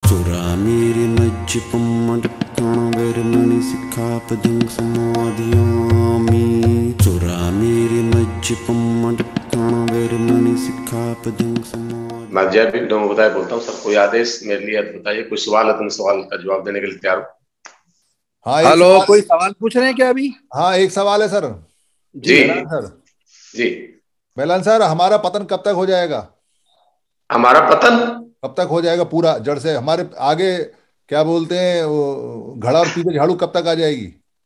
चोरा मेरे मज्ज पम्मडक्कण वेरमणि सिक्खापदं समाधियामि। चोरा मेरे मज्ज पम्मडक्कण वेरमणि सिक्खापदं समाधियामि। मैं जय भीम बताए बोलता हूँ। सर कोई आदेश मेरे लिए बताइए, कोई सवाल है तो मैं सवाल का जवाब देने के लिए तैयार हूँ। हाँ, हेलो, कोई सवाल पूछ रहे हैं क्या अभी? हाँ, एक सवाल है सर। जी बेलान सर। जी बेलान सर, हमारा पतन कब तक हो जाएगा? हमारा पतन कब तक हो जाएगा पूरा जड़ से? हमारे आगे क्या बोलते हैं वो घड़ा और पीछे झाड़ू कब तक आ जाएगी?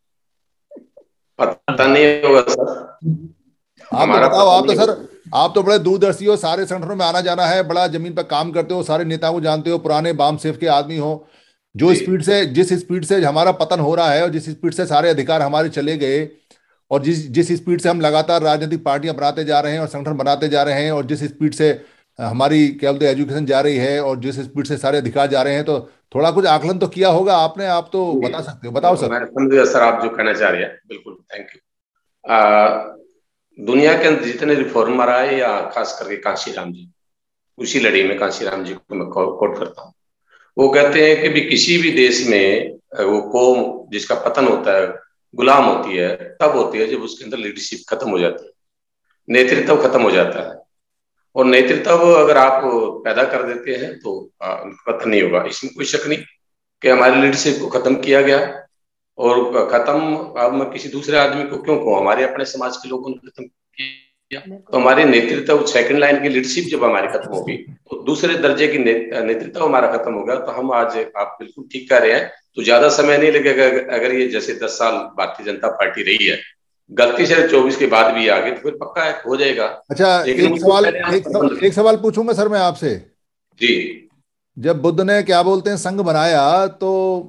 पता नहीं होगा सर। आप तो हमारा बताओ। पतन आप तो नहीं सर, होगा। आप तो बड़े दूरदर्शी हो, सारे संगठनों में आना जाना है, बड़ा जमीन पर काम करते हो, सारे नेताओं को जानते हो, पुराने बाम सेफ के आदमी हो। जो जी स्पीड से, जिस स्पीड से हमारा पतन हो रहा है और जिस स्पीड से सारे अधिकार हमारे चले गए, और जिस जिस स्पीड से हम लगातार राजनीतिक पार्टियां बनाते जा रहे हैं और संगठन बनाते जा रहे हैं, और जिस स्पीड से हमारी क्या बोलते हैं एजुकेशन जा रही है, और जिस स्पीड से सारे अधिकार जा रहे हैं, तो थोड़ा कुछ आकलन तो किया होगा आपने। आप तो जी बता सकते हो, बताओ सर। मैं समझ गया सर, आप जो कहना चाह रहे हैं। बिल्कुल, थैंक यू। दुनिया के अंदर जितने रिफॉर्मर आए, या खास करके कांशीराम जी, उसी लड़ी में कांशीराम जी को मैं कोट करता हूँ। वो कहते हैं कि भी किसी भी देश में वो कौम जिसका पतन होता है, गुलाम होती है, तब होती है जब उसके अंदर लीडरशिप खत्म हो जाती है, नेतृत्व खत्म हो जाता है। और नेतृत्व अगर आप पैदा कर देते हैं तो उनका पतन नहीं होगा। इसमें कोई शक नहीं कि हमारी लीडरशिप को खत्म किया गया। और खत्म, अब मैं किसी दूसरे आदमी को क्यों कहूँ, हमारे अपने समाज के लोगों ने खत्म किया। तो हमारी नेतृत्व, सेकंड लाइन की लीडरशिप जब हमारी खत्म होगी, तो दूसरे दर्जे की नेतृत्व हमारा खत्म होगा। तो हम आज, आप बिल्कुल ठीक कह रहे हैं, तो ज्यादा समय नहीं लगेगा। अगर ये जैसे 10 साल भारतीय जनता पार्टी रही है, गलती से 24 के बाद भी आगे, तो फिर पक्का हो जाएगा। अच्छा, लेकिन एक उसको सवाल, पहले हम एक सवाल पूछूंगा सर मैं आपसे। जी जब बुद्ध ने क्या बोलते हैं संघ बनाया, तो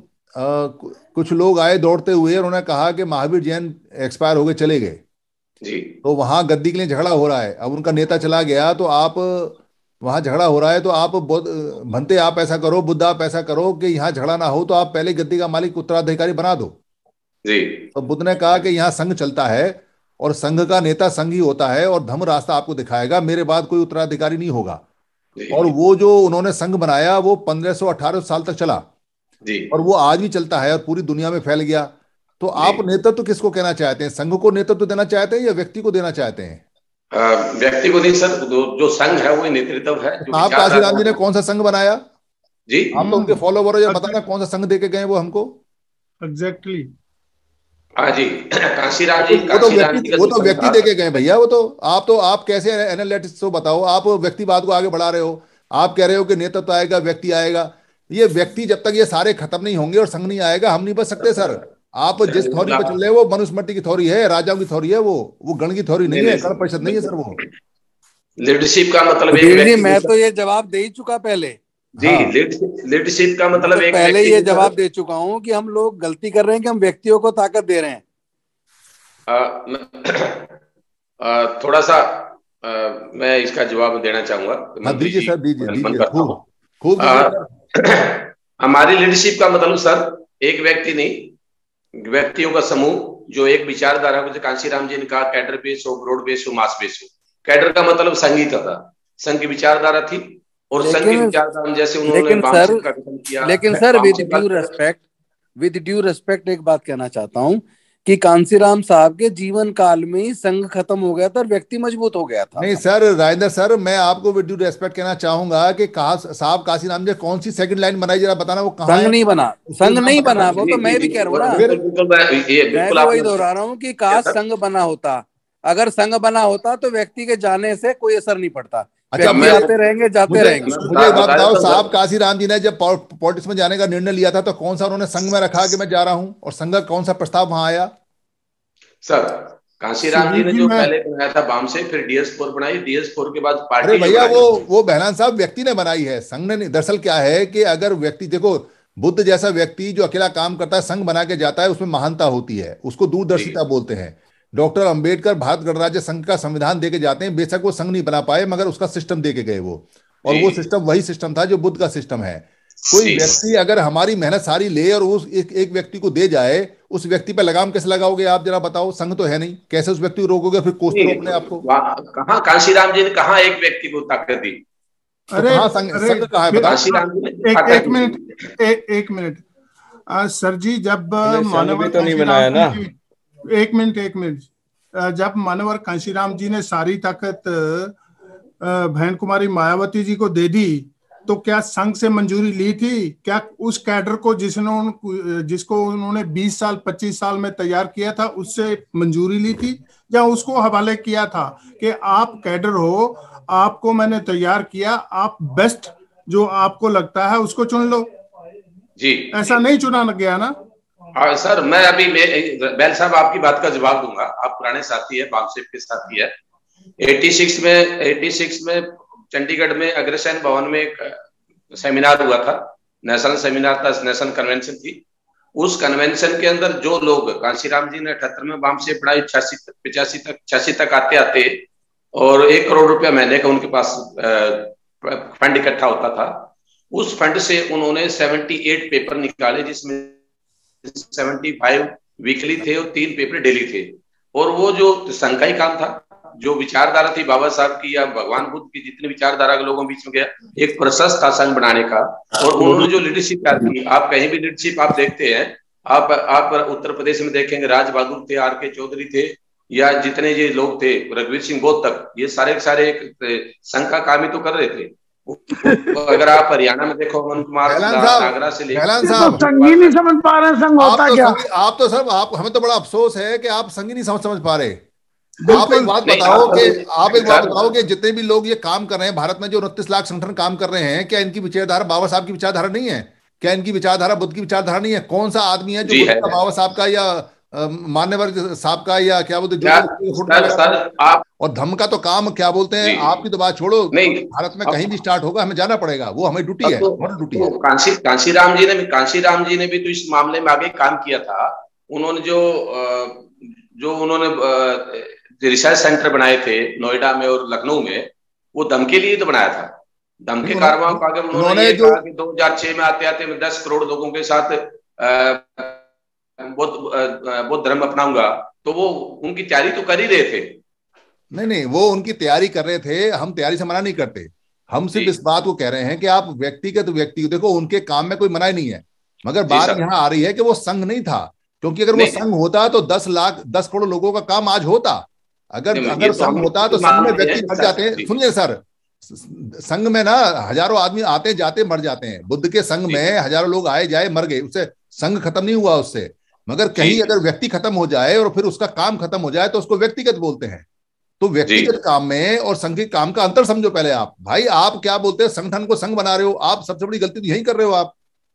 कुछ लोग आए दौड़ते हुए और उन्होंने कहा कि महावीर जैन एक्सपायर हो गए, चले गए। जी तो वहां गद्दी के लिए झगड़ा हो रहा है, अब उनका नेता चला गया, तो आप वहां झगड़ा हो रहा है, तो आप भंते आप ऐसा करो, बुद्ध आप ऐसा करो कि यहाँ झगड़ा ना हो, तो आप पहले गद्दी का मालिक उत्तराधिकारी बना दो। जी तो बुद्ध ने कहा कि यहाँ संघ चलता है और संघ का नेता संघ ही होता है, और धम्म रास्ता आपको दिखाएगा, मेरे बाद कोई उत्तराधिकारी नहीं होगा। और जी वो जो उन्होंने संघ बनाया वो 1518 साल तक चला, जी और वो आज भी चलता है और पूरी दुनिया में फैल गया। तो जी आप नेतृत्व किसको कहना चाहते हैं? संघ को नेतृत्व देना चाहते हैं या व्यक्ति को देना चाहते हैं? व्यक्ति को नहीं सर, जो संघ है वही नेतृत्व है, जो आप काशीराम जी ने विचारधारा। कौन सा संघ बनाया? जी आप तो उनके फॉलोवर हो, या बताना कौन सा संघ दे के गए वो हमको। एग्जैक्टली। हाँ जी, काशीराम जी, वो तो काशीराम जी का वो जो तो संघ व्यक्ति था। दे के गए भैया। वो तो आप कैसे एनालिटिक्स तो बताओ। आप व्यक्तिवाद को आगे बढ़ा रहे हो, आप कह रहे हो कि नेतृत्व आएगा, व्यक्ति आएगा। ये व्यक्ति जब तक ये सारे खत्म नहीं होंगे और संघ नहीं आएगा, हम नहीं बच सकते सर। आप जिस थ्योरी पर चल रहे हो वो मनुस्मृति की थ्योरी है, राजाओं की थ्योरी है, वो गण की थ्योरी नहीं नहीं है, नहीं गण परिषद नहीं है सर वो। सर, लीडरशिप का मतलब एक सुधीर जी, व्यक्ति मैं को। तो ये जवाब दे ही चुका पहले। जी, हाँ, लीडरशिप का मैं मतलब तो एक पहले व्यक्ति ये को जवाब दे चुका हूँ कि हम लोग गलती कर रहे हैं कि हम व्यक्तियों को ताकत दे रहे हैं। थोड़ा सा मैं इसका जवाब देना चाहूंगा हाँ, मंत्री दीजिए जी सर, दीजिए को नमन दीजिए, करता खूब हूँ। खूब दीजिए सर। हमारी लीडरशिप का मतलब सर एक व्यक्ति नहीं, व्यक्तियों का समूह जो एक विचारधारा को, जैसे कांशीराम जी ने कहा, कैडर बेस हो, ब्रॉड बेस हो, मास बेस हो। कैडर का मतलब संघ ही था, संघ की विचारधारा थी। और संघ की लेकिन विचारधारा में जैसे उन्होंने लेकिन सर वामसिक का गठन किया, लेकिन सर वामसिक विद ड्यू रेस्पेक्ट एक बात कहना चाहता हूँ कि कांसीराम साहब के जीवन काल में ही संघ खत्म हो गया था और व्यक्ति मजबूत हो गया था। नहीं सर, राजेंद्र सर, मैं आपको विद ड्यू रेस्पेक्ट कहना चाहूंगा कि कहा साहब काशीराम जी कौन सी सेकंड लाइन बनाई, जरा बताना वो कहाँ संघ है। नहीं बना, उसको संघ नाम नहीं बताना। बना, वो तो मैं भी कह रहा हूँ ना। फिर बिल्कुल बिल्कुल, ये मैं बिल्कुल भी वही आपने दोहरा रहा हूँ कि किया काश सर। संघ बना होता। अगर संघ बना होता तो व्यक्ति के जाने से कोई असर नहीं पड़ता। अच्छा, व्यक्ति मुझे आते रहेंगे, जाते मुझे रहेंगे। मुझे एक बात बता बताओ, देता हूँ साहब सर। काशीराम जी ने जब पॉलिटिक्स में जाने का निर्णय लिया था, तो कौन सा उन्होंने संघ में रखा कि मैं जा रहा हूं, और संघ का कौन सा प्रस्ताव वहां आया? सर कांशीराम जी सुधीर ने जी, जो मैं पहले बनाया था बाम से, फिर डीएस 4 बनाई, डीएस 4 के बाद अरे पार्टी जो भैया, बनाई। वो बहलान साहब व्यक्ति ने बनाई है, संघ ने नहीं। दरअसल क्या है कि अगर व्यक्ति देखो, बुद्ध जैसा व्यक्ति जो अकेला काम करता है, संघ बना के जाता है, उसमें महानता होती है, उसको जी दूरदर्शिता बोलते हैं। डॉक्टर अंबेडकर भारत गणराज्य संघ का संविधान दे के जाते हैं, बेशक वो संघ नहीं बना पाए, मगर उसका सिस्टम दे के गए वो। और जी वो सिस्टम वही सिस्टम था जो बुद्ध का सिस्टम है। कोई जी व्यक्ति अगर हमारी मेहनत सारी ले और उस एक व्यक्ति को दे जाए, उस व्यक्ति पे लगाम कैसे लगाओगे आप? जरा बताओ, संघ तो है नहीं, कैसे उस व्यक्ति को रोकोगे? फिर कोसते नहीं, रहो अपने आप को। कहाँ कांशीराम जी ने कहा एक व्यक्ति को ताकत दी? तो कहाँ संघ कहाँ है बताओ। एक मिनट सर जी, जब मानवर तो नहीं बनाया ना। एक मिनट जब मानवर कांशीराम जी ने सारी ताकत बहन कुमारी मायावती जी को दे दी, तो क्या संघ से मंजूरी ली थी? क्या उस कैडर को जिसको उन्होंने 20 साल 25 साल में तैयार किया था, उससे मंजूरी ली थी, या उसको हवाले किया था कि आप कैडर हो, आपको मैंने तैयार किया, आप बेस्ट जो आपको लगता है उसको चुन लो? जी, ऐसा नहीं चुना गया ना? हाँ सर, मैं अभी बैल साहब आपकी बात का जवाब दूंगा। आप पुराने साथी है, बामसेफ के साथी है। 86 में चंडीगढ़ में अग्रसेन भवन में एक सेमिनार हुआ था, नेशनल सेमिनार था, नेशनल कन्वेंशन थी। उस कन्वेंशन के अंदर जो लोग, कांशीराम जी ने 78 में बामसेफ पढ़ाई, 86 तक आते आते और 1 करोड़ रुपया महीने का उनके पास फंड इकट्ठा होता था। उस फंड से उन्होंने 78 पेपर निकाले, जिसमें 75 वीकली थे और 3 पेपर डेली थे। और वो जो संघ का ही काम था, जो विचारधारा थी बाबा साहब की या भगवान बुद्ध की, जितनी विचारधारा के लोगों के बीच में गया, एक प्रोसेस था संघ बनाने का। और उन्होंने जो लीडरशिप की, आप कहीं भी लीडरशिप आप देखते हैं, आप उत्तर प्रदेश में देखेंगे, राज बहादुर थे, आर के चौधरी थे, या जितने ये लोग थे, रघुवीर सिंह बोध तक, ये सारे एक संघ का काम ही तो कर रहे थे। अगर आप हरियाणा में देखो, अमन कुमार नागरा से लेकर, संघी नहीं समझ पा रहे संघ होता क्या? आप तो सर, आप हमें तो बड़ा अफसोस है कि आप संघी नहीं समझ पा रहे। आप एक बात बताओ कि जितने भी लोग ये काम कर रहे हैं भारत में, जो 29 लाख संगठन काम कर रहे हैं, क्या इनकी विचारधारा बाबा साहब की विचारधारा नहीं है? क्या इनकी विचारधारा बुद्ध की विचारधारा नहीं है? कौन सा आदमी है जो बाबा साहब का या मान्यवर साहब का या क्या बोलते हैं, और धम्म का तो काम क्या बोलते हैं, आपकी तो बात छोड़ो, भारत में कहीं भी स्टार्ट होगा, हमें जाना पड़ेगा, वो हमें ड्यूटी है, ड्यूटी है। कांशीराम जी ने भी तो इस मामले में आगे काम किया था। उन्होंने जो उन्होंने रिसर्च सेंटर बनाए थे नोएडा में और लखनऊ में, वो धम के लिए तो बनाया था। धम के कारवां का अगर उन्होंने कहा कि 2006 में आते आते मैं 10 करोड़ लोगों के साथ बौद्ध धर्म अपनाऊंगा, तो वो उनकी तैयारी तो कर ही रहे थे। नहीं, वो उनकी तैयारी कर रहे थे, हम तैयारी से मना नहीं करते, हम सिर्फ इस बात को कह रहे हैं कि आप व्यक्तिगत देखो, उनके काम में कोई मना ही नहीं है, मगर बात यहाँ आ रही है कि वो संघ नहीं था, क्योंकि अगर वो संघ होता तो 10 करोड़ लोगों का काम आज होता। अगर संघ होता तो संघ में व्यक्ति मर जाते हैं। सुनिए सर, संघ में ना हजारों आदमी आते जाते मर जाते हैं, बुद्ध के संघ में हजारों लोग आए जाए मर गए, उससे संघ खत्म नहीं हुआ उससे। मगर कहीं अगर व्यक्ति खत्म हो जाए और फिर उसका काम खत्म हो जाए तो उसको व्यक्तिगत बोलते हैं। तो व्यक्तिगत काम में और संघिक काम का अंतर समझो पहले आप। भाई आप क्या बोलते हैं, संगठन को संघ बना रहे हो, आप सबसे बड़ी गलती तो यही कर रहे हो आप।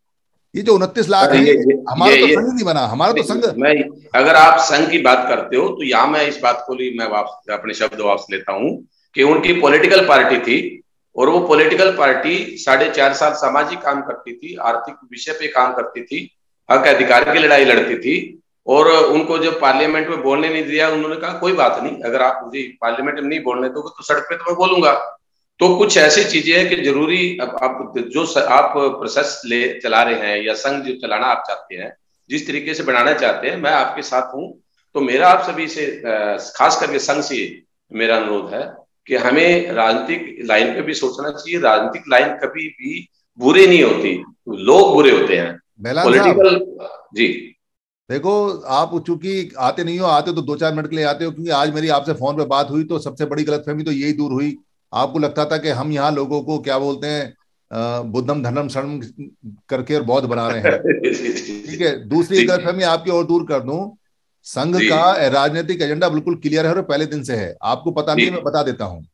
ये जो 29 लाख है, हमारा तो संघ नहीं बना, हमारा तो संघ। मैं अगर आप संघ की बात करते हो तो यहाँ मैं इस बात को मैं अपने शब्द वापस लेता हूँ कि उनकी पॉलिटिकल पार्टी थी, और वो पॉलिटिकल पार्टी 4.5 साल सामाजिक काम करती थी, आर्थिक विषय पे काम करती थी, हक अधिकार की लड़ाई लड़ती थी, और उनको जब पार्लियामेंट में बोलने नहीं दिया, उन्होंने कहा कोई बात नहीं, अगर आप मुझे पार्लियामेंट में नहीं बोलने दोगे तो सड़क पे तो मैं बोलूंगा। तो कुछ ऐसी चीजें हैं कि जरूरी आप जो आप प्रोसेस चला रहे हैं या संघ जो चलाना आप चाहते हैं, जिस तरीके से बनाना चाहते हैं, मैं आपके साथ हूं। तो मेरा आप सभी से, खास करके संघ से मेरा अनुरोध है कि हमें राजनीतिक लाइन पे भी सोचना चाहिए। राजनीतिक लाइन कभी भी बुरी नहीं होती, लोग बुरे होते हैं, पॉलिटिकल। जी देखो, आप चूंकि आते नहीं हो, आते तो 2-4 मिनट के लिए आते हो, क्योंकि आज मेरी आपसे फोन पे बात हुई तो सबसे बड़ी गलतफहमी तो यही दूर हुई। आपको लगता था कि हम यहाँ लोगों को क्या बोलते हैं, बुद्धम धर्म शरणम करके और बौद्ध बना रहे हैं। ठीक है, दूसरी गलतफहमी आपकी और दूर कर दूं, संघ का राजनीतिक एजेंडा बिल्कुल क्लियर है और पहले दिन से है, आपको पता नहीं, मैं बता देता हूँ।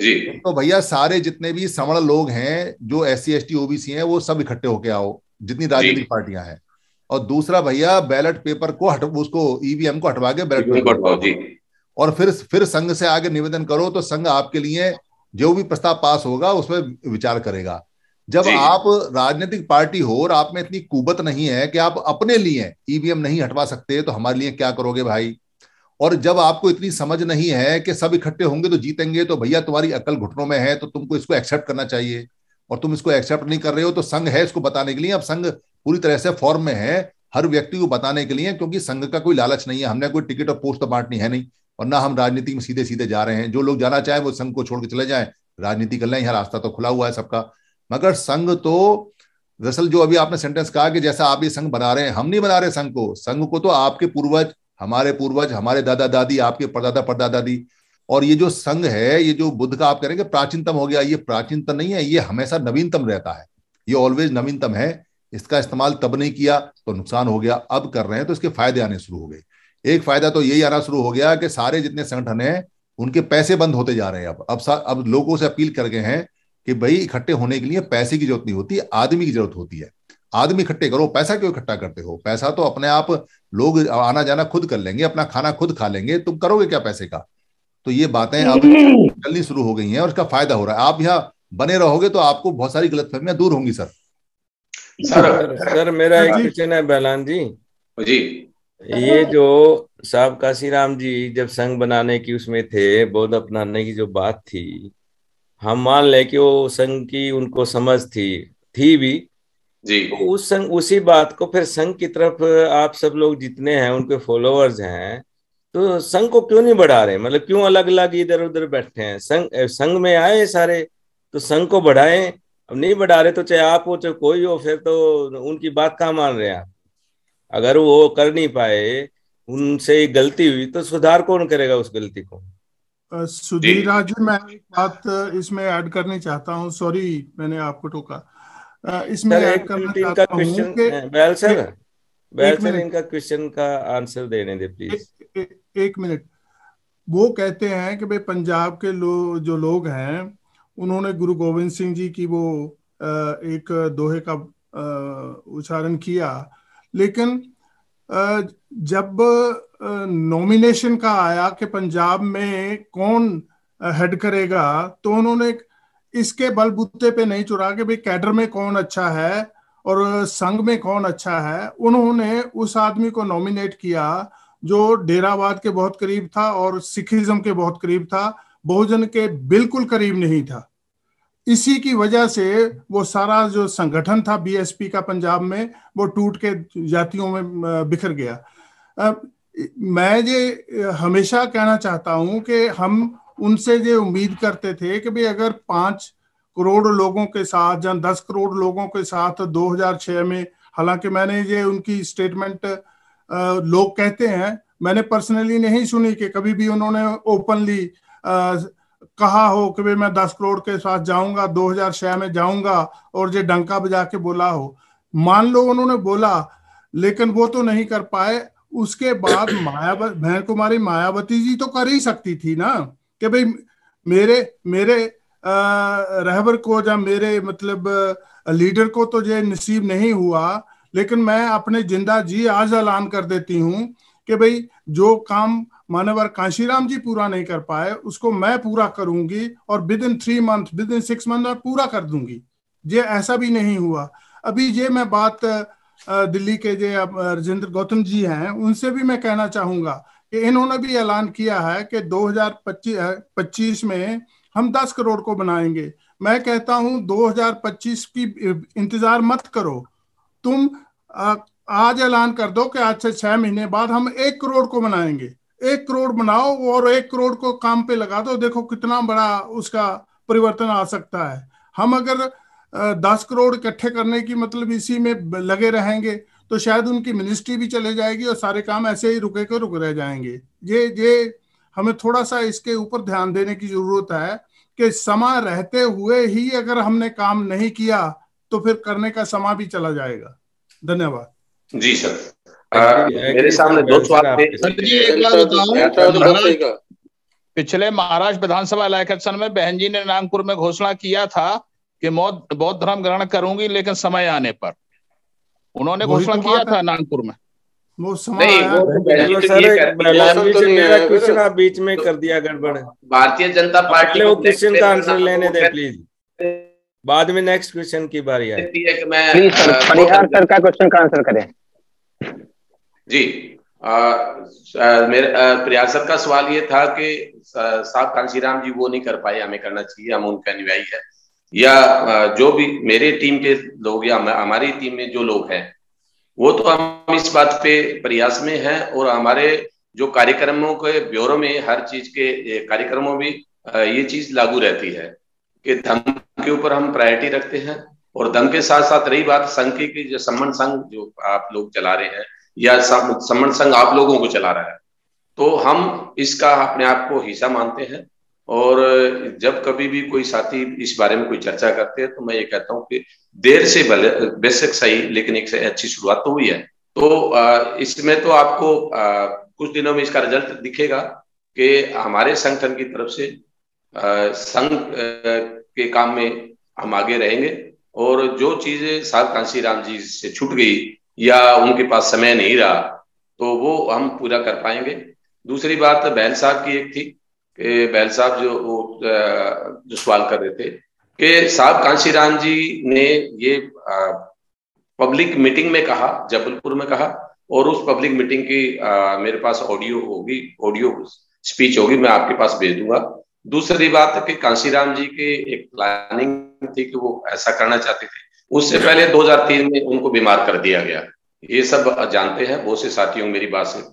तो भैया सारे जितने भी सवर्ण लोग हैं, जो SC ST OBC हैं, वो सब इकट्ठे होके आओ, जितनी राजनीतिक पार्टियां हैं। और दूसरा भैया, बैलेट पेपर को उसको EVM को हटवा के बैलेट पेपर, और फिर संघ से आगे निवेदन करो, तो संघ आपके लिए जो भी प्रस्ताव पास होगा उसमें विचार करेगा। जब आप राजनीतिक पार्टी हो और आप में इतनी कुबत नहीं है कि आप अपने लिए EVM नहीं हटवा सकते, तो हमारे लिए क्या करोगे भाई? और जब आपको इतनी समझ नहीं है कि सब इकट्ठे होंगे तो जीतेंगे, तो भैया तुम्हारी अकल घुटनों में है, तो तुमको इसको एक्सेप्ट करना चाहिए, और तुम इसको एक्सेप्ट नहीं कर रहे हो। तो संघ है इसको बताने के लिए, अब संघ पूरी तरह से फॉर्म में है हर व्यक्ति को बताने के लिए, क्योंकि संघ का कोई लालच नहीं है, हमने कोई टिकट और पोस्ट तो बांटनी है नहीं, और ना हम राजनीति में सीधे सीधे जा रहे हैं। जो लोग जाना चाहें वो संघ को छोड़ के चले जाएं, राजनीति कर लें, यहाँ रास्ता तो खुला हुआ है सबका। मगर संघ तो दरअसल जो अभी आपने सेंटेंस कहा कि जैसा आप ये संघ बना रहे हैं, हम नहीं बना रहे संघ को तो आपके पूर्वज, हमारे दादा दादी, आपके परदादा परदादी, और ये जो संघ है, ये जो बुद्ध का आप कह रहे हैं कि प्राचीनतम हो गया, ये प्राचीनतम नहीं है, ये हमेशा नवीनतम रहता है, ये ऑलवेज नवीनतम है। इसका इस्तेमाल तब नहीं किया तो नुकसान हो गया, अब कर रहे हैं तो इसके फायदे आने शुरू हो गए। एक फायदा तो यही आना शुरू हो गया कि सारे जितने संगठन हैं उनके पैसे बंद होते जा रहे हैं। अब लोगों से अपील कर गए हैं कि भाई इकट्ठे होने के लिए पैसे की जरूरत नहीं होती, आदमी की जरूरत होती है। आदमी इकट्ठे करो, पैसा क्यों इकट्ठा करते हो? पैसा तो अपने आप लोग आना जाना खुद कर लेंगे, अपना खाना खुद खा लेंगे, तुम करोगे क्या पैसे का? तो ये बातें अब चलनी शुरू हो गई हैं और इसका फायदा हो रहा है। आप यहाँ बने रहोगे तो आपको बहुत सारी गलतफहमियां दूर होंगी। सर मेरा एक क्वेश्चन है बहलान जी। ये जो साहब काशीराम जी जब संघ बनाने की उसमें थे, बौद्ध अपनाने की जो बात थी, हम मान ले कि वो संघ की उनको समझ थी भी जी, तो उस संघ उसी बात को फिर संघ की तरफ आप सब लोग जितने हैं उनके फॉलोअर्स हैं, तो संघ को क्यों नहीं बढ़ा रहे? मतलब क्यों अलग अलग इधर उधर बैठे हैं? संघ में आए सारे तो संघ को बढ़ाएं। अब नहीं बढ़ा रहे तो चाहे आप हो चाहे कोई हो, फिर तो उनकी बात कहाँ मान रहे हैं आप? अगर वो कर नहीं पाए, उनसे गलती हुई तो सुधार कौन करेगा उस गलती को? सुधीर राज, मैं एक बात इसमें ऐड करनी चाहता हूँ। सॉरी मैंने आपको टोका। इसमें ऐड करना चाहता हूँ कि बैल सर इनका क्वेश्चन का आंसर देने दे प्लीज। एक मिनट। वो कहते हैं कि भाई पंजाब के जो लोग हैं उन्होंने गुरु गोविंद सिंह जी की वो एक दोहे का उच्चारण किया, लेकिन जब नॉमिनेशन का आया कि पंजाब में कौन हेड करेगा, तो उन्होंने इसके बलबूते पे नहीं चुरा कि भाई कैडर में कौन अच्छा है और संघ में कौन अच्छा है। उन्होंने उस आदमी को नॉमिनेट किया जो डेरावाद के बहुत करीब था और सिखिज्म के बहुत करीब था, बहुजन के बिल्कुल करीब नहीं था। इसी की वजह से वो सारा जो संगठन था बीएसपी का पंजाब में, वो टूट के जातियों में बिखर गया। मैं ये हमेशा कहना चाहता हूं कि हम उनसे ये उम्मीद करते थे कि भाई अगर 5 करोड़ लोगों के साथ या 10 करोड़ लोगों के साथ 2006 में, हालांकि मैंने ये उनकी स्टेटमेंट लोग कहते हैं, मैंने पर्सनली नहीं सुनी कि कभी भी उन्होंने ओपनली कहा हो कि भाई मैं 10 करोड़ के साथ जाऊंगा, 2006 में जाऊंगा और ये डंका बजा के बोला हो। मान लो उन्होंने बोला, लेकिन वो तो नहीं कर पाए। उसके बाद बहन कुमारी मायावती जी तो कर ही सकती थी ना कि भाई मेरे रहबर को या मेरे मतलब लीडर को तो ये नसीब नहीं हुआ, लेकिन मैं अपने जिंदा जी आज ऐलान कर देती हूँ कि भाई जो काम मानवर कांशीराम जी पूरा नहीं कर पाए उसको मैं पूरा करूंगी और within 3 month, within 6 month में पूरा कर दूंगी। ये ऐसा भी नहीं हुआ। अभी ये मैं बात दिल्ली के जो राजेंद्र गौतम जी हैं उनसे भी मैं कहना चाहूंगा कि इन्होंने भी ऐलान किया है कि 2025 में हम 10 करोड़ को बनाएंगे। मैं कहता हूं 2025 की इंतजार मत करो, तुम आज ऐलान कर दो कि आज से 6 महीने बाद हम 1 करोड़ को बनाएंगे। 1 करोड़ बनाओ और 1 करोड़ को काम पे लगा दो, देखो कितना बड़ा उसका परिवर्तन आ सकता है। हम अगर 10 करोड़ इकट्ठे करने की मतलब इसी में लगे रहेंगे तो शायद उनकी मिनिस्ट्री भी चले जाएगी और सारे काम ऐसे ही रुके के रुक रह जाएंगे। ये हमें थोड़ा सा इसके ऊपर ध्यान देने की जरूरत है कि समय रहते हुए ही अगर हमने काम नहीं किया तो फिर करने का समय भी चला जाएगा। धन्यवाद जी सर। मेरे सामने 2 सवाल थे। पिछले महाराष्ट्र विधानसभा इलेक्शन में बहन जी ने नागपुर में घोषणा किया था कि बौद्ध धर्म ग्रहण करूंगी, लेकिन समय आने पर उन्होंने घोषणा किया था नागपुर में। वो समय क्वेश्चन आप बीच में कर दिया गड़बड़। भारतीय जनता पार्टी वो क्वेश्चन का आंसर लेने दे प्लीज, बाद में नेक्स्ट क्वेश्चन की बारी आए। परिहार सर का क्वेश्चन का आंसर करें जी। मेरे परिहार सर का सवाल ये था कि साहब कांशीराम जी वो नहीं कर पाए, हमें करना चाहिए, हम उनके अनुयायी है, या जो भी मेरे टीम के लोग या हमारी टीम में जो लोग हैं वो तो हम इस बात पे प्रयास में हैं और हमारे जो कार्यक्रमों के ब्यूरो में हर चीज के कार्यक्रमों में ये चीज लागू रहती है। कि धर्म के ऊपर हम प्रायोरिटी रखते हैं, और धर्म के साथ साथ रही बात संघ की, जो सम्मान संघ जो आप लोग चला रहे हैं या सम्मान संघ आप लोगों को चला रहा है, तो हम इसका अपने आप को हिस्सा मानते हैं। और जब कभी भी कोई साथी इस बारे में कोई चर्चा करते हैं तो मैं ये कहता हूँ कि देर से भले बेशक सही, लेकिन एक अच्छी शुरुआत तो हुई है। तो इसमें तो आपको कुछ दिनों में इसका रिजल्ट दिखेगा कि हमारे संगठन की तरफ से संघ के काम में हम आगे रहेंगे, और जो चीजें साहब कांशीराम जी से छूट गई या उनके पास समय नहीं रहा तो वो हम पूरा कर पाएंगे। दूसरी बात बहल साहब की एक थी कि बहल साहब जो सवाल कर रहे थे कि साहब कांशीराम जी ने ये पब्लिक मीटिंग में कहा, जबलपुर में कहा, और उस पब्लिक मीटिंग की मेरे पास ऑडियो होगी, ऑडियो स्पीच होगी, मैं आपके पास भेज दूंगा। दूसरी बात है कि कांशीराम जी के एक प्लानिंग थी कि वो ऐसा करना चाहते थे, उससे पहले 2003 में उनको बीमार कर दिया गया। ये सब जानते हैं, बहुत से साथियों मेरी बात से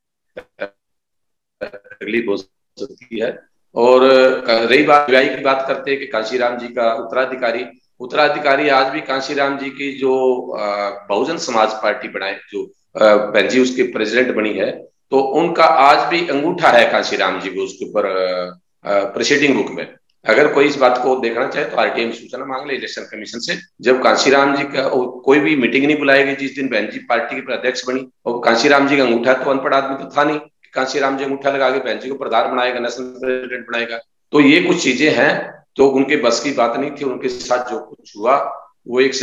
तकलीफ हो सकती है। और रही बात की बात करते हैं कि कांशीराम जी का उत्तराधिकारी आज भी कांशीराम जी की जो बहुजन समाज पार्टी बनाए, जो बहन जी उसके प्रेसिडेंट बनी है, तो उनका आज भी अंगूठा है कांशीराम जी को उसके ऊपर प्रोसीडिंग बुक में। अगर कोई इस बात को देखना चाहे तो आरटीआई में सूचना मांग ले इलेक्शन कमीशन से। जब कांशीराम जी का कोई भी मीटिंग नहीं बुलाएगी जिस दिन बहन जी पार्टी के अध्यक्ष बनी, और कांशीराम जी का अंगूठा, तो अनपढ़ आदमी तो था नहीं, कांशीराम जी अंगूठा लगा के बहन जी को प्रधान बनाएगा, नेशनल प्रेसिडेंट बनाएगा। तो ये कुछ चीजें हैं तो उनके बस की बात नहीं थी। उनके साथ जो कुछ हुआ वो एक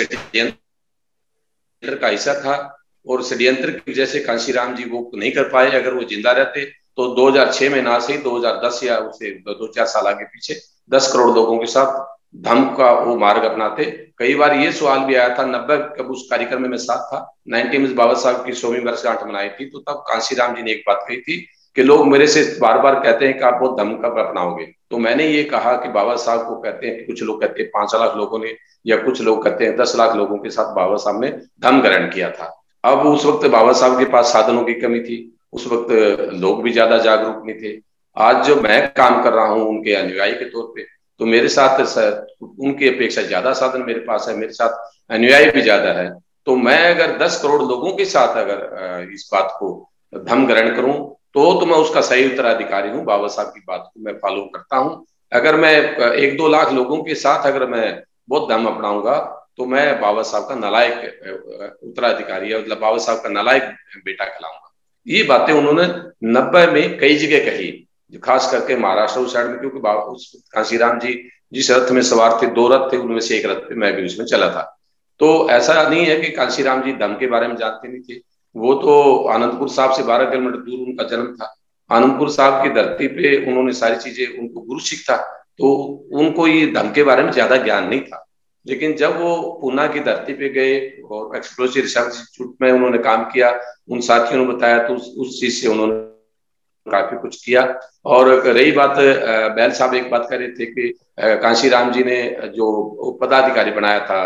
षड्यंत्र का हिस्सा था, और षड्यंत्र की वजह से कांशीराम जी वो नहीं कर पाए। अगर वो जिंदा रहते तो 2006 में ना सही 2010 या उससे 2-4 साल आगे पीछे 10 करोड़ लोगों के साथ धर्म का वो मार्ग अपनाते। कई बार ये सवाल भी आया था, 90 कब उस कार्यक्रम में मैं साथ था, 90 में बाबा साहब की 100वीं वर्षगांठ मनाई थी, तो तब कांशीराम जी ने एक बात कही थी कि लोग मेरे से बार बार कहते हैं कि आप बहुत धर्म कब अपनाओगे। तो मैंने ये कहा कि बाबा साहब को कहते हैं, कुछ लोग कहते हैं 5 लाख लोगों ने, या कुछ लोग कहते हैं 10 लाख लोगों के साथ बाबा साहब ने धर्म ग्रहण किया था। अब उस वक्त बाबा साहब के पास साधनों की कमी थी, उस वक्त लोग भी ज्यादा जागरूक नहीं थे। आज जो मैं काम कर रहा हूँ उनके अनुयायी के तौर पे, तो मेरे साथ उनकी अपेक्षा ज्यादा साधन मेरे पास है, मेरे साथ अनुयायी भी ज्यादा है। तो मैं अगर 10 करोड़ लोगों के साथ अगर इस बात को धर्म ग्रहण करूं तो मैं उसका सही उत्तराधिकारी हूँ। बाबा साहब की बात को मैं फॉलो करता हूँ। अगर मैं 1-2 लाख लोगों के साथ अगर मैं बहुत धर्म अपनाऊंगा तो मैं बाबा साहब का नालायक उत्तराधिकारी, मतलब बाबा साहब का नालायक बेटा कहलाऊंगा। ये बातें उन्होंने 90 में कई जगह कही, खास करके महाराष्ट्र उस साइड में, क्योंकि कांशीराम जी जिस रथ में सवार थे, 2 रथ थे, उनमें से एक रथ पे मैं भी उसमें चला था। तो ऐसा नहीं है कि कांशीराम जी धर्म के बारे में जानते नहीं थे। वो तो आनंदपुर साहब से 12 किलोमीटर दूर उनका जन्म था। आनंदपुर साहब की धरती पे उन्होंने सारी चीजें, उनको गुरु सिख था, तो उनको ये धर्म के बारे में ज्यादा ज्ञान नहीं था। लेकिन जब वो पूना की धरती पे गए और एक्सप्लोसिव रिसर्च इंस्टीट्यूट में उन्होंने काम किया, उन साथियों ने बताया, तो उस चीज से उन्होंने काफी कुछ किया। और रही बात, बैल साहब एक बात कर रहे थे कि कांशीराम जी ने जो पदाधिकारी बनाया था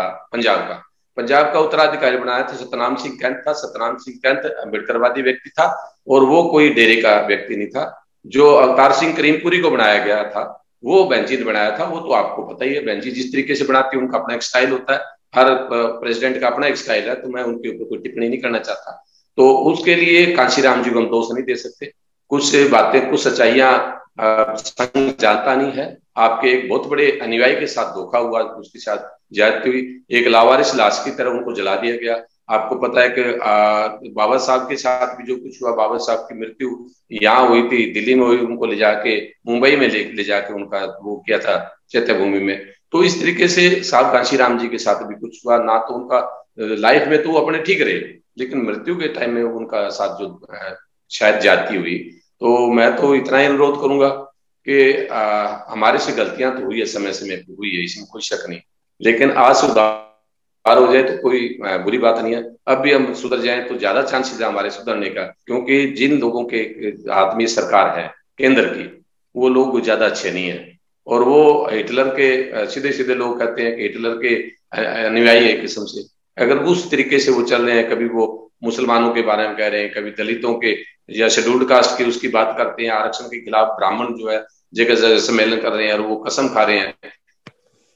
पंजाब का उत्तराधिकारी बनाया था, सतनाम सिंह कैंथ था। सतनाम सिंह कैंथ अम्बेडकरवादी व्यक्ति था और वो कोई डेरे का व्यक्ति नहीं था। जो अवतार सिंह करीमपुरी को बनाया गया था वो बहन जी ने बनाया था। वो तो आपको पता ही है, बहन जी जिस तरीके से बनाती है उनका अपना एक स्टाइल होता है, हर प्रेसिडेंट का अपना एक स्टाइल है, तो मैं उनके ऊपर कोई टिप्पणी नहीं करना चाहता। तो उसके लिए कांशीराम जी को हम दोष नहीं दे सकते। कुछ बातें, कुछ सच्चाइयां संघ जानता नहीं है। आपके एक बहुत बड़े अनुयायी के साथ धोखा हुआ, उसके साथ ज्यादती हुई, एक लावारिस लाश की तरह उनको जला दिया गया। आपको पता है कि बाबा साहब के साथ भी जो कुछ हुआ, बाबा साहब की मृत्यु यहाँ हुई थी, दिल्ली में हुई, उनको ले जाके मुंबई में ले जाके उनका वो किया था चैत्य भूमि में। तो इस तरीके से साहब कांशीराम जी के साथ भी कुछ हुआ ना। तो उनका लाइफ में तो वो अपने ठीक रहे, लेकिन मृत्यु के टाइम में उनका साथ जो शायद ज्यादती हुई। तो मैं तो इतना ही अनुरोध करूंगा कि हमारे से गलतियां तो हुई है, समय समय पर हुई है, इसमें कोई शक नहीं, लेकिन आज सुधार हो जाए तो कोई बुरी बात नहीं है। अब भी हम सुधर जाएं तो ज्यादा चांसेस है हमारे सुधरने का, क्योंकि जिन लोगों के हाथ में सरकार है केंद्र की, वो लोग ज्यादा अच्छे नहीं है। और वो हिटलर के सीधे सीधे लोग कहते हैं कि हिटलर के अनुयायी है किस्म से। अगर उस तरीके से वो चल रहे हैं, कभी वो मुसलमानों के बारे में कह रहे हैं, कभी दलितों के या शेड्यूल्ड कास्ट की उसकी बात करते हैं, आरक्षण के खिलाफ ब्राह्मण जो है जगह जगह सम्मेलन कर रहे हैं और वो कसम खा रहे हैं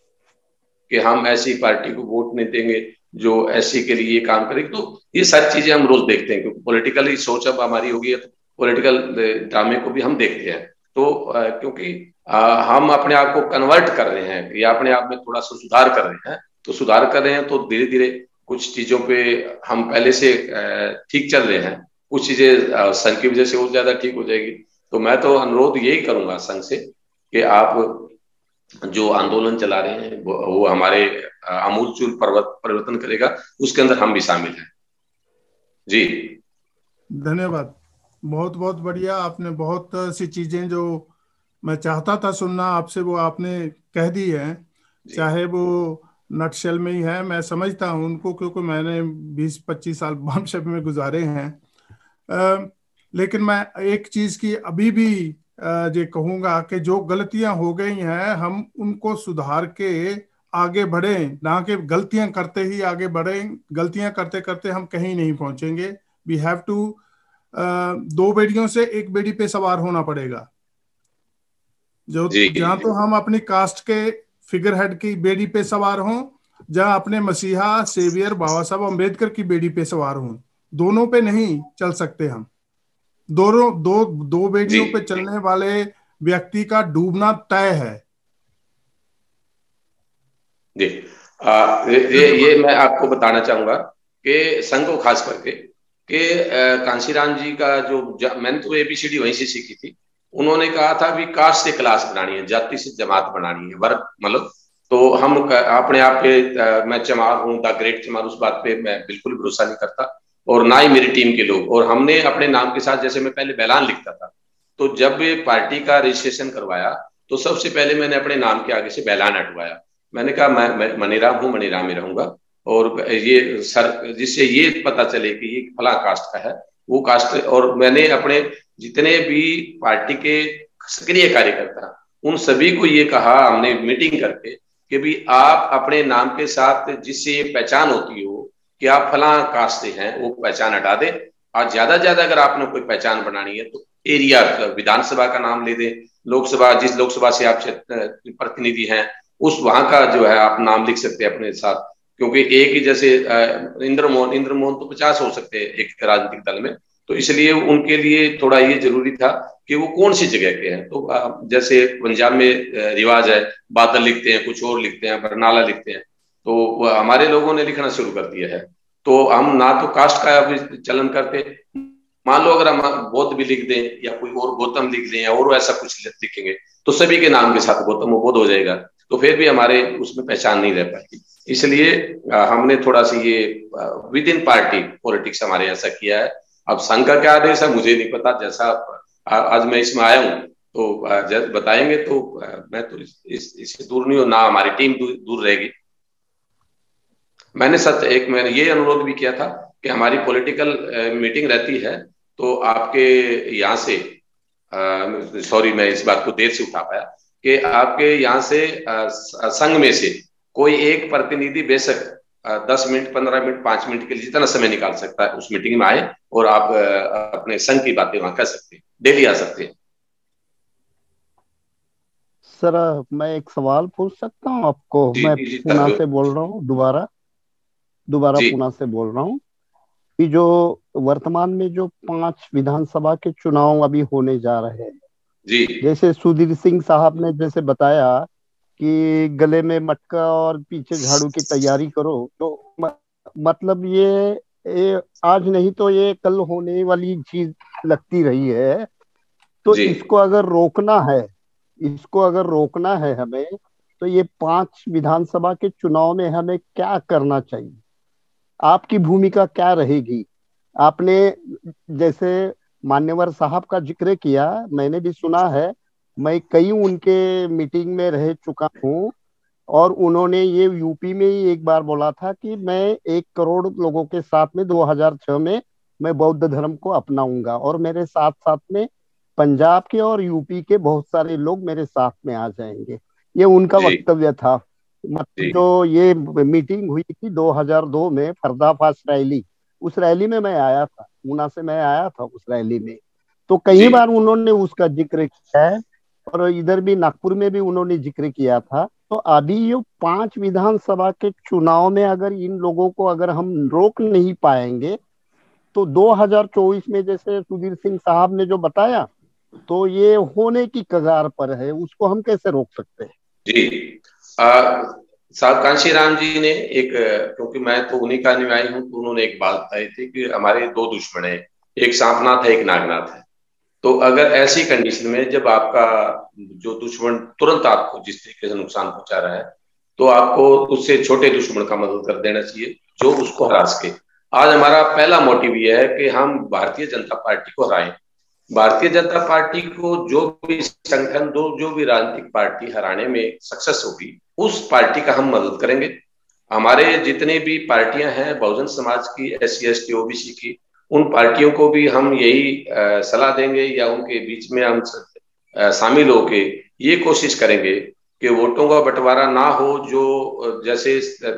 कि हम ऐसी पार्टी को वोट नहीं देंगे जो ऐसी के लिए काम करेगी। तो ये सारी चीजें हम रोज देखते हैं, क्योंकि पॉलिटिकली सोच अब हमारी होगी है, तो पॉलिटिकल ड्रामे को भी हम देखते हैं। तो क्योंकि हम अपने आप को कन्वर्ट कर रहे हैं या अपने आप में थोड़ा सा सुधार कर रहे हैं, तो सुधार कर रहे हैं तो धीरे धीरे कुछ चीजों पे हम पहले से ठीक चल रहे हैं, कुछ चीजें संघ की वजह से और ज्यादा ठीक हो जाएगी। तो मैं तो अनुरोध यही करूंगा संघ से कि आप जो आंदोलन चला रहे हैं वो हमारे आमूलचूल परिवर्तन करेगा, उसके अंदर हम भी शामिल हैं। जी धन्यवाद, बहुत बहुत बढ़िया। आपने बहुत सी चीजें जो मैं चाहता था सुनना आपसे वो आपने कह दी है, चाहे वो नटशेल में ही है। मैं समझता हूं उनको, क्योंकि मैंने 20-25 साल बम शब में गुजारे हैं। लेकिन मैं एक चीज की अभी भी ये कहूंगा कि जो गलतियां हो गई हैं हम उनको सुधार के आगे बढ़ें, ना कि गलतियां करते ही आगे बढ़ें। गलतियां करते करते हम कहीं नहीं पहुंचेंगे। वी हैव टू 2 बेड़ियों से 1 बेड़ी पे सवार होना पड़ेगा। जहां तो हम अपनी कास्ट के फिगर हेड की बेड़ी पे सवार हों, जहां अपने मसीहा सेवियर बाबा साहब अम्बेडकर की बेड़ी पे सवार हों। दोनों पे नहीं चल सकते हम। दो बेड़ियों पे चलने वाले व्यक्ति का डूबना तय है। जी ये मैं आपको बताना चाहूंगा कि संघ को खास करके कि कांशीराम जी का जो मैंने तो ABCD वहीं से सीखी थी। उन्होंने कहा था भी कास्ट से क्लास बनानी है, जाति से जमात बनानी है, वर्ग मतलब। तो हम अपने आप पे मैं चमार हूँ, द ग्रेट चमार, उस बात पे मैं बिल्कुल भरोसा नहीं करता, और ना ही मेरी टीम के लोग। और हमने अपने नाम के साथ, जैसे मैं पहले बैलान लिखता था, तो जब पार्टी का रजिस्ट्रेशन करवाया तो सबसे पहले मैंने अपने नाम के आगे से बैलान हटवाया। मैंने कहा मैं मनीराम हूँ, मनीराम ही रहूंगा, और ये सर जिससे ये पता चले कि ये फला कास्ट का है, वो कास्ट। और मैंने अपने जितने भी पार्टी के सक्रिय कार्यकर्ता उन सभी को ये कहा हमने मीटिंग करके कि भी आप अपने नाम के साथ जिससे ये पहचान होती हो कि आप फला कास्ट से हैं, वो पहचान हटा दे। और ज्यादा ज्यादा अगर आपने कोई पहचान बनानी है तो एरिया विधानसभा का नाम ले दे, लोकसभा जिस लोकसभा से आप प्रतिनिधि हैं उस वहां का जो है आप नाम लिख सकते हैं अपने साथ। क्योंकि एक ही जैसे इंद्र मोहन तो 50 हो सकते हैं एक राजनीतिक दल में, तो इसलिए उनके लिए थोड़ा ये जरूरी था कि वो कौन सी जगह के हैं। तो जैसे पंजाब में रिवाज है, बादल लिखते हैं, कुछ और लिखते हैं, बरनाला लिखते हैं, तो हमारे लोगों ने लिखना शुरू कर दिया है। तो हम ना तो कास्ट का अभी चलन करते, मान लो अगर हम बौद्ध भी लिख दें या कोई और गौतम लिख दें या और ऐसा कुछ लिखेंगे तो सभी के नाम के साथ गौतम बोध हो जाएगा, तो फिर भी हमारे उसमें पहचान नहीं रह पाएगी। इसलिए हमने थोड़ा सा ये विद इन पार्टी पॉलिटिक्स हमारे ऐसा किया है। अब संघ का क्या आदेश है मुझे नहीं पता, जैसा आज मैं इसमें आया हूँ तो बताएंगे, तो मैं तो इससे दूर नहीं हूँ, ना हमारी टीम दूर रहेगी। मैंने ये अनुरोध भी किया था कि हमारी पॉलिटिकल मीटिंग रहती है तो आपके यहाँ से सॉरी मैं इस बात को देर से उठा पाया कि आपके यहाँ से संघ में से कोई एक प्रतिनिधि बेशक 10 मिनट 15 मिनट 5 मिनट के लिए जितना समय निकाल सकता है उस मीटिंग में आए और आप अपने संघ की बातें वहां कर सकते हैं, डेली आ सकते हैं। सर मैं एक सवाल पूछ सकता हूँ आपको? मैं पुणे से बोल रहा हूँ, दोबारा पुणे से बोल रहा हूँ कि जो वर्तमान में जो 5 विधानसभा के चुनाव अभी होने जा रहे हैं जी, जैसे सुधीर सिंह साहब ने जैसे बताया कि गले में मटका और पीछे झाड़ू की तैयारी करो, तो मतलब ये आज नहीं तो ये कल होने वाली चीज लगती रही है। तो इसको अगर रोकना है हमें, तो ये 5 विधानसभा के चुनाव में हमें क्या करना चाहिए? आपकी भूमिका क्या रहेगी? आपने जैसे मान्यवर साहब का जिक्र किया, मैंने भी सुना है, मैं कई उनके मीटिंग में रह चुका हूँ, और उन्होंने ये यूपी में ही एक बार बोला था कि मैं 1 करोड़ लोगों के साथ में 2006 में मैं बौद्ध धर्म को अपनाऊंगा, और मेरे साथ साथ में पंजाब के और यूपी के बहुत सारे लोग मेरे साथ में आ जाएंगे। ये उनका वक्तव्य था। मतलब जो ये मीटिंग हुई थी 2002 में पर्दाफाश रैली, उस रैली में मैं आया था, ऊना से मैं आया था उस रैली में, तो कई बार उन्होंने उसका जिक्र किया है, और इधर भी नागपुर में भी उन्होंने जिक्र किया था तो अभी ये 5 विधानसभा के चुनाव में अगर इन लोगों को अगर हम रोक नहीं पाएंगे तो 2024 में जैसे सुधीर सिंह साहब ने जो बताया तो ये होने की कगार पर है, उसको हम कैसे रोक सकते हैं? जी साहब कांशीराम जी ने एक, क्योंकि मैं तो उन्हीं का अनुयायी हूं, तो उन्होंने एक बात बताई थी कि हमारे 2 दुश्मन है, एक सांपनाथ है, एक नागनाथ है। तो अगर ऐसी कंडीशन में जब आपका जो दुश्मन तुरंत आपको जिस तरीके से नुकसान पहुंचा रहा है, तो आपको उससे छोटे दुश्मन का मदद कर देना चाहिए जो उसको हरा सके। आज हमारा पहला मोटिव यह है कि हम भारतीय जनता पार्टी को हराएं। भारतीय जनता पार्टी को जो भी संगठन, जो भी राजनीतिक पार्टी हराने में सक्सेस होगी, उस पार्टी का हम मदद करेंगे। हमारे जितने भी पार्टियां हैं, बहुजन समाज की, SC ST OBC की, उन पार्टियों को भी हम यही सलाह देंगे या उनके बीच में हम शामिल होके ये कोशिश करेंगे कि वोटों का बंटवारा ना हो। जो जैसे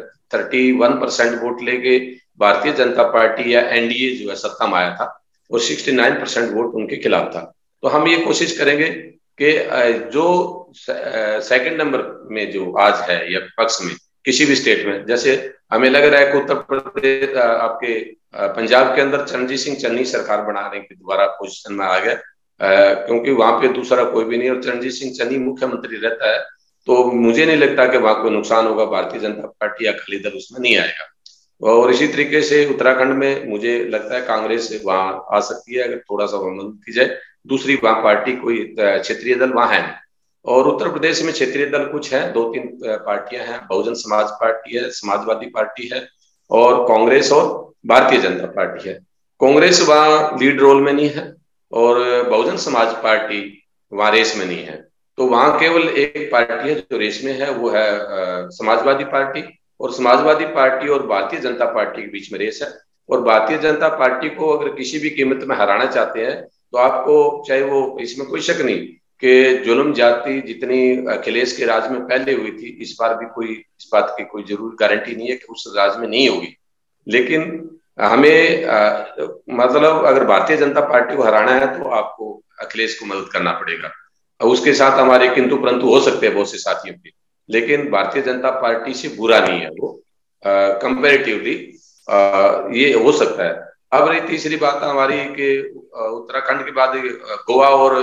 31% वोट लेके भारतीय जनता पार्टी या NDA जो है सत्ता में आया था और 69% वोट उनके खिलाफ था, तो हम ये कोशिश करेंगे कि जो सेकंड नंबर में जो आज है या पक्ष में किसी भी स्टेट में, जैसे हमें लग रहा है कि उत्तर प्रदेश, आपके पंजाब के अंदर चरणजीत सिंह चन्नी सरकार बनाने की दोबारा पोजीशन में आ गया, क्योंकि वहां पे दूसरा कोई भी नहीं और चरणजीत सिंह चन्नी मुख्यमंत्री रहता है, तो मुझे नहीं लगता कि वहां कोई नुकसान होगा। भारतीय जनता पार्टी या अकाली दल उसमें नहीं आएगा। और इसी तरीके से उत्तराखंड में मुझे लगता है कांग्रेस वहां आ सकती है अगर थोड़ा सा मदद की जाए। दूसरी वहां पार्टी कोई क्षेत्रीय दल वहां है। और उत्तर प्रदेश में क्षेत्रीय दल कुछ है, 2-3 पार्टियां हैं। बहुजन समाज पार्टी है, समाजवादी पार्टी है और कांग्रेस और भारतीय जनता पार्टी है। कांग्रेस वहां लीड रोल में नहीं है और बहुजन समाज पार्टी वहां रेस में नहीं है। तो वहां केवल एक पार्टी है जो रेस में है, वो है समाजवादी पार्टी। और समाजवादी पार्टी और भारतीय जनता पार्टी के बीच में रेस है। और भारतीय जनता पार्टी को अगर किसी भी कीमत में हराना चाहते हैं तो आपको, चाहे वो, इसमें कोई शक नहीं कि जुल्म जाति जितनी अखिलेश के राज में पहले हुई थी, इस बार भी कोई इस बात की कोई जरूर गारंटी नहीं है कि उस राज में नहीं होगी। लेकिन हमें मतलब अगर भारतीय जनता पार्टी को हराना है तो आपको अखिलेश को मदद करना पड़ेगा। उसके साथ हमारे किंतु परंतु हो सकते हैं बहुत से साथियों के, लेकिन भारतीय जनता पार्टी से बुरा नहीं है वो, कंपैरेटिवली ये हो सकता है। अब रही तीसरी बात हमारी कि उत्तराखंड के बाद गोवा और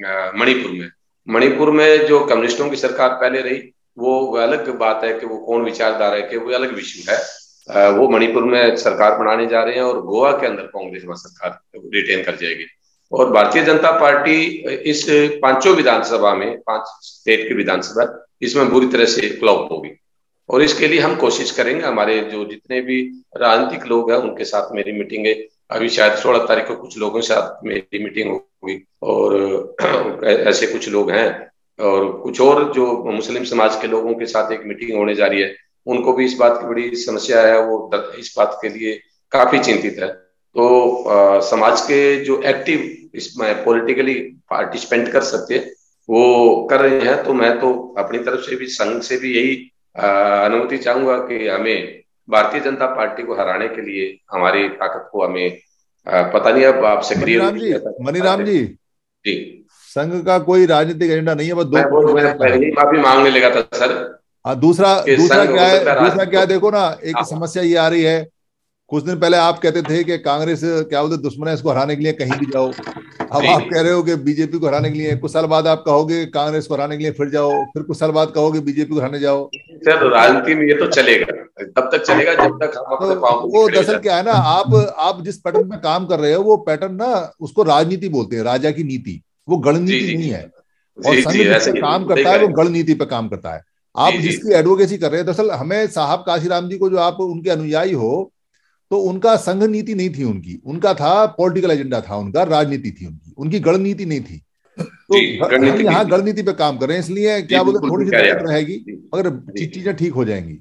मणिपुर में जो कम्युनिस्टों की सरकार पहले रही, वो अलग बात है कि वो कौन विचारधारा है कि वो अलग विषय है। वो मणिपुर में सरकार बनाने जा रहे हैं और गोवा के अंदर कांग्रेस में सरकार रिटेन कर जाएगी। और भारतीय जनता पार्टी इस 5 विधानसभा में, 5 स्टेट की विधानसभा, इसमें बुरी तरह से फ्लॉप होगी। और इसके लिए हम कोशिश करेंगे, हमारे जो जितने भी राजनीतिक लोग हैं उनके साथ मेरी मीटिंग है, अभी शायद 16 तारीख को कुछ लोगों के साथ मेरी मीटिंग होगी और ऐसे कुछ लोग हैं और कुछ और जो मुस्लिम समाज के लोगों के साथ एक मीटिंग होने जा रही है। उनको भी इस बात की बड़ी समस्या है, वो इस बात के लिए काफी चिंतित है। तो समाज के जो एक्टिव इसमें पॉलिटिकली पार्टिसिपेंट कर सकते वो कर रहे हैं। तो मैं तो अपनी तरफ से भी, संघ से भी यही अनुमति चाहूंगा कि हमें भारतीय जनता पार्टी को हराने के लिए हमारी ताकत को हमें पता नहीं अब आप सक्रिय मनीराम जी जी, संघ का कोई राजनीतिक एजेंडा नहीं है, बस मैं माफी मांगने लगा था सर। हाँ, दूसरा क्या है, देखो ना, एक समस्या ये आ रही है, कुछ दिन पहले आप कहते थे कि कांग्रेस क्या बोलते दुश्मन है, इसको हराने के लिए कहीं भी जाओ। अब आप कह रहे हो कि बीजेपी को हराने के लिए, कुछ साल बाद आप कहोगे कांग्रेस को हराने के लिए फिर जाओ, फिर कुछ साल बाद कहोगे बीजेपी को हराने जाओ। सर राजनीति में ये तो चलेगा, तब तक चलेगा जब तक हम अपने पांव वो दरअसल क्या है ना, आप जिस पैटर्न में काम कर रहे हो वो पैटर्न ना, उसको राजनीति बोलते हैं, राजा की नीति, वो गणनीति नहीं है। और संघ जिससे काम करता है वो गणनीति पे काम करता है। आप जिसकी एडवोकेसी कर रहे हैं, दरअसल हमें साहब काशीराम जी को, जो आप उनके अनुयायी हो, तो उनका संघ नीति नहीं थी, उनका था पॉलिटिकल एजेंडा था, उनका राजनीति थी, उनकी गणनीति नहीं थी। तो हम यहाँ गणनीति पे काम कर रहे हैं, इसलिए क्या बोलते थोड़ी सी दिक्कत रहेगी, मगर चीजें ठीक हो जाएंगी।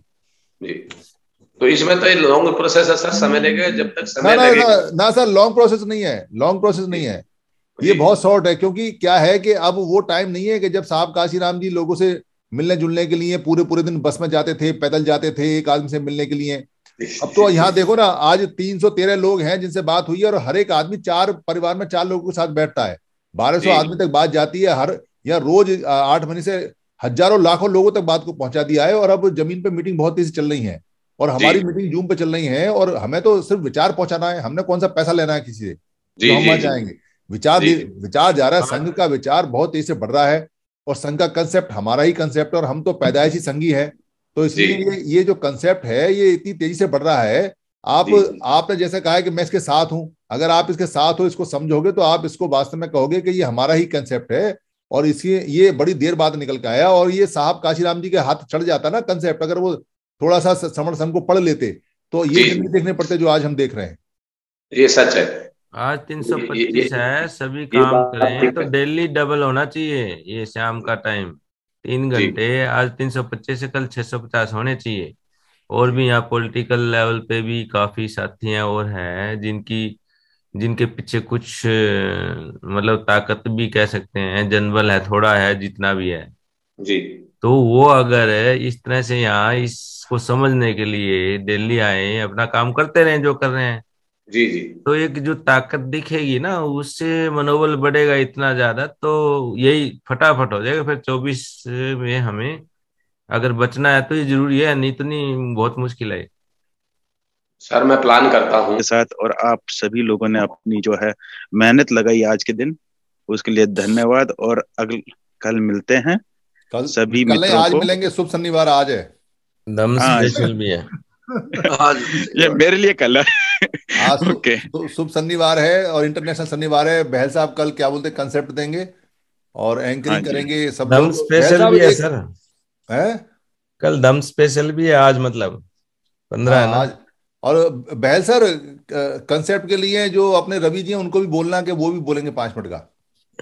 तो इसमें तो लॉन्ग प्रोसेस है सर, समय लगेगा, जब तक समय लगेगा ना सर, लॉन्ग प्रोसेस नहीं है, ये बहुत शॉर्ट है। क्योंकि क्या है कि अब वो टाइम नहीं है कि जब साहब काशीराम जी लोगों से मिलने जुलने के लिए पूरे दिन बस में जाते थे, पैदल जाते थे एक आदमी से मिलने के लिए। अब तो यहाँ देखो ना, आज 313 लोग हैं जिनसे बात हुई है और हर एक आदमी 4 परिवार में 4 लोगों के साथ बैठता है, 1200 आदमी तक बात जाती है। हर या रोज 8 महीने से हजारों लाखों लोगों तक बात को पहुंचा दिया है। और अब जमीन पे मीटिंग बहुत तेजी चल रही है और हमारी मीटिंग जूम पे चल रही है और हमें तो सिर्फ विचार पहुंचाना है, हमने कौन सा पैसा लेना है किसी से जो हम वहां जाएंगे। विचार जा रहा है, संघ का विचार बहुत तेजी से बढ़ रहा है और संघ का कंसेप्ट हमारा ही कंसेप्ट है और हम तो पैदाइशी संघी है, तो इसलिए ये जो कंसेप्ट है ये इतनी तेजी से बढ़ रहा है। आपने जैसे कहा है कि मैं इसके साथ हूं, अगर आप इसके साथ हो, इसको समझोगे तो आप इसको वास्तव में कहोगे कि ये हमारा ही कंसेप्ट है और इसकी ये बड़ी देर बाद निकल के आया। और ये साहब काशीराम जी के हाथ चढ़ जाता ना कंसेप्ट, अगर वो थोड़ा सा समर्थन को पढ़ लेते तो ये दिन नहीं देखने पड़ते जो आज हम देख रहे हैं। ये सच है। आज 325 है, सभी काम करें तो डेली डबल होना चाहिए। ये शाम का टाइम 3 घंटे, आज 325 से कल 650 होने चाहिए। और भी यहाँ पॉलिटिकल लेवल पे भी काफी साथी हैं और हैं जिनके पीछे कुछ मतलब ताकत भी कह सकते हैं, जनबल है, थोड़ा है, जितना भी है जी, तो वो अगर इस तरह से यहाँ इसको समझने के लिए दिल्ली आए, अपना काम करते रहे जो कर रहे हैं जी जी, तो एक जो ताकत दिखेगी ना उससे मनोबल बढ़ेगा इतना ज्यादा, तो यही फटाफट हो जाएगा। फिर 24 में हमें अगर बचना है तो ये जरूरी है, नहीं तो नहीं बहुत मुश्किल है। सर मैं प्लान करता हूँ के साथ, और आप सभी लोगों ने अपनी जो है मेहनत लगाई आज के दिन, उसके लिए धन्यवाद। और कल मिलते हैं सभी मित्रों आज को। मिलेंगे, शुभ शनिवार आज है, दम स्पेशल भी है आज ये मेरे लिए कल है। आज शुभ शनिवार है और इंटरनेशनल शनिवार है। बहल साहब कल क्या बोलते कंसेप्ट देंगे और एंकरिंग करेंगे सब दम स्पेशल भी है सर, है कल दम स्पेशल भी है आज, मतलब 15 है ना आज। और बहल सर कंसेप्ट के लिए जो अपने रवि जी हैं उनको भी बोलना कि वो भी बोलेंगे 5 मिनट का।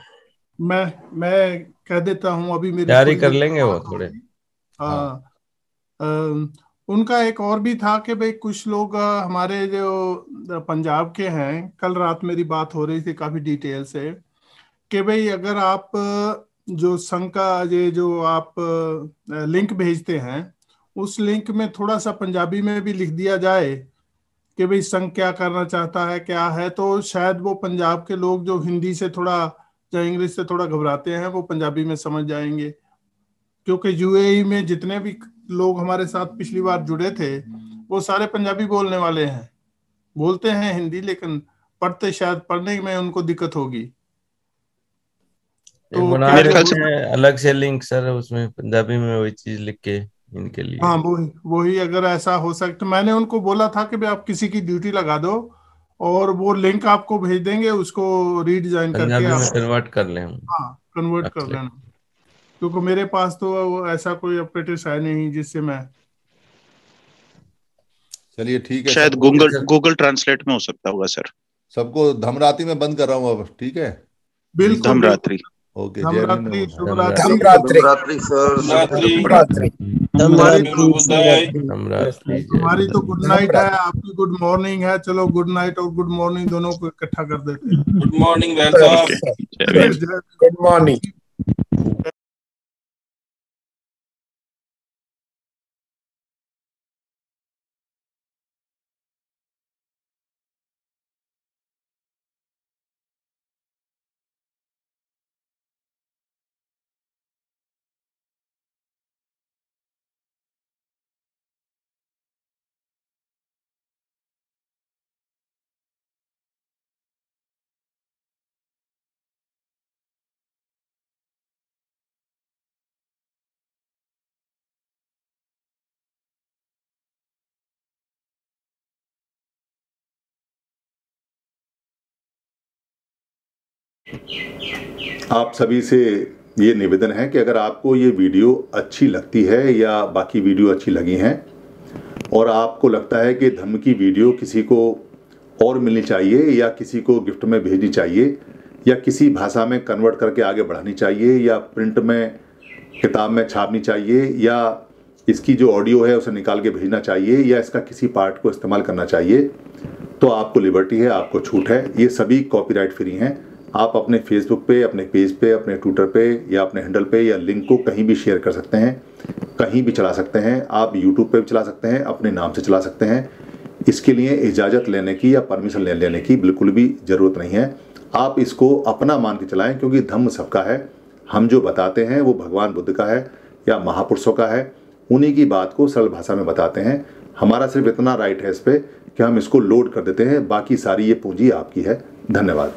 मैं कह देता हूं, अभी मेरी तैयारी कर लेंगे वो थोड़े। हाँ, उनका एक और भी था कि भाई कुछ लोग हमारे जो पंजाब के हैं, कल रात मेरी बात हो रही थी काफी डिटेल से कि भाई अगर आप जो संघ का ये जो आप लिंक भेजते हैं उस लिंक में थोड़ा सा पंजाबी में भी लिख दिया जाए कि भाई संघ क्या करना चाहता है क्या है, तो शायद वो पंजाब के लोग जो हिंदी से थोड़ा या इंग्लिश से थोड़ा घबराते हैं वो पंजाबी में समझ जाएंगे। क्योंकि यूएई में जितने भी लोग हमारे साथ पिछली बार जुड़े थे वो सारे पंजाबी बोलने वाले हैं, बोलते हैं हिंदी लेकिन पढ़ते शायद पढ़ने में उनको दिक्कत होगी। तो मेरे ख्याल से अलग से लिंक सर उसमें पंजाबी में वही चीज लिख के इनके लिए। हाँ वही अगर ऐसा हो सकता, मैंने उनको बोला था कि भाई आप किसी की ड्यूटी लगा दो और वो लिंक आपको भेज देंगे, उसको रीडिजाइन करके आप कन्वर्ट कर लें। हाँ कन्वर्ट कर लेना, क्योंकि मेरे पास तो ऐसा कोई ऑपरेटर है नहीं जिससे मैं। चलिए ठीक है, शायद गूगल ट्रांसलेट में हो सकता होगा सर। सबको धमराती में बंद कर रहा हूँ अब, ठीक है? बिल्कुल, धमरात्रि। ओके, धमरात्रि, धमरात्रि सर, हमारी तो गुड नाइट है, आपकी गुड मॉर्निंग है। चलो गुड नाइट और गुड मॉर्निंग दोनों को इकट्ठा कर देते हैं। Good morning good morning. आप सभी से ये निवेदन है कि अगर आपको ये वीडियो अच्छी लगती है या बाकी वीडियो अच्छी लगी हैं और आपको लगता है कि धम्म की वीडियो किसी को और मिलनी चाहिए या किसी को गिफ्ट में भेजनी चाहिए या किसी भाषा में कन्वर्ट करके आगे बढ़ानी चाहिए या प्रिंट में किताब में छापनी चाहिए या इसकी जो ऑडियो है उसे निकाल के भेजना चाहिए या इसका किसी पार्ट को इस्तेमाल करना चाहिए, तो आपको लिबर्टी है, आपको छूट है। ये सभी कॉपीराइट फ्री हैं। आप अपने फेसबुक पे, अपने पेज पे, अपने ट्विटर पे या अपने हैंडल पे या लिंक को कहीं भी शेयर कर सकते हैं, कहीं भी चला सकते हैं। आप यूट्यूब पे भी चला सकते हैं, अपने नाम से चला सकते हैं। इसके लिए इजाज़त लेने की या परमिशन लेने की बिल्कुल भी ज़रूरत नहीं है। आप इसको अपना मान के चलाएं, क्योंकि धम्म सबका है। हम जो बताते हैं वो भगवान बुद्ध का है, या महापुरुषों का है, उन्हीं की बात को सरल भाषा में बताते हैं। हमारा सिर्फ इतना राइट है इस पे कि हम इसको लोड कर देते हैं, बाकी सारी ये पूंजी आपकी है। धन्यवाद।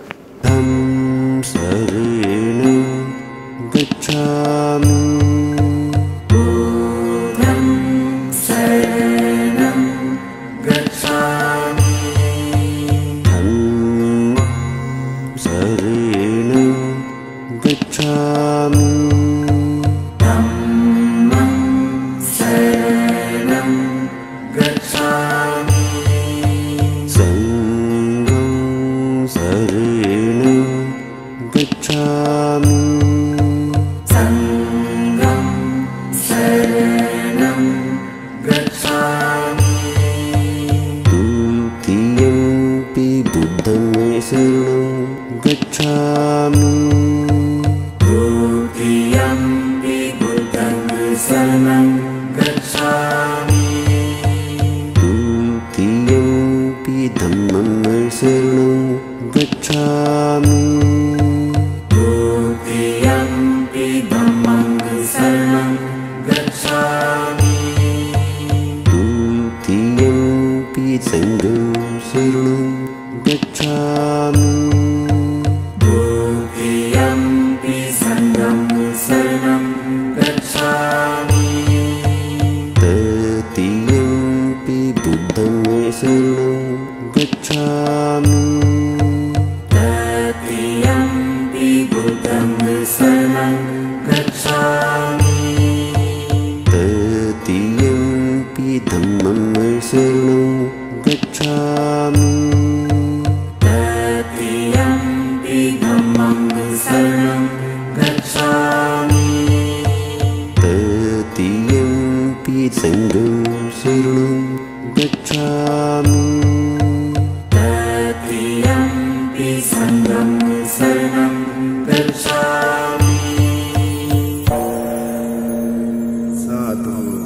साधु